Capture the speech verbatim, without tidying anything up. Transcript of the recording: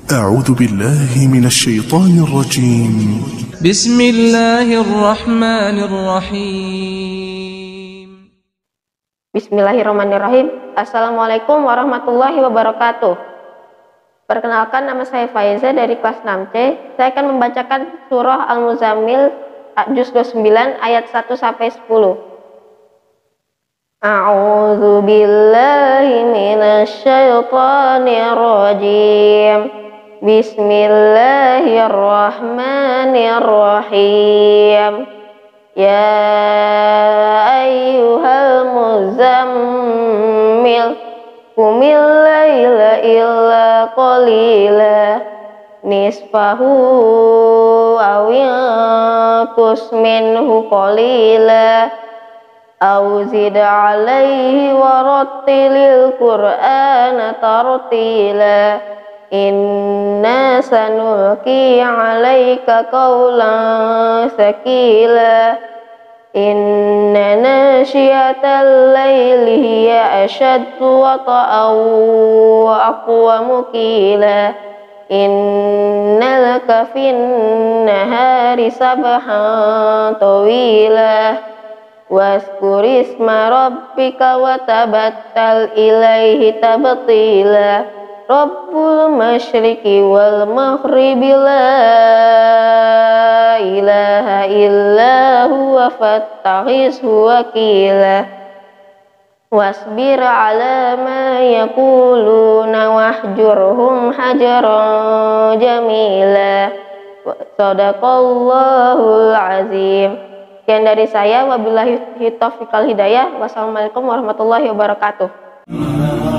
أعوذ بالله من الشيطان الرجيم. بسم الله الرحمن الرحيم. Bismillahirrahmanirrahim. Assalamualaikum warahmatullahi wabarakatuh. Perkenalkan, nama saya Faiza dari kelas enam C. Saya akan membacakan surah Al-Muzammil juz dua puluh sembilan ayat satu sampai sepuluh. A'udzu billahi minasy syaithanir rajim. Bismillahirrahmanirrahim. Ya ayyuhal muzammil qumil laila illa qalila nisfahu aw yanqus minhu qalila aw zid alaihi warattilil qur'ana tartila. Inna sanulqi alaika qawlan sakila. Inna nasyiatal laili hiya ashaddu wata'aw wa aqwamu qila. Inna laka fin nahari sabhan tawila. Wazkur isma rabbika wa tabattal ilaihi tabtila. Rabbul masyriqi wal maghribi la ilaha illa huwa fattakhizhu wakila. Wasbir ala ma yaquluna wahjurhum hajaran jamila. Shadaqallahul azim. Sekian dari saya, wabillahi taufiq wal hidayah. Wassalamualaikum warahmatullahi wabarakatuh.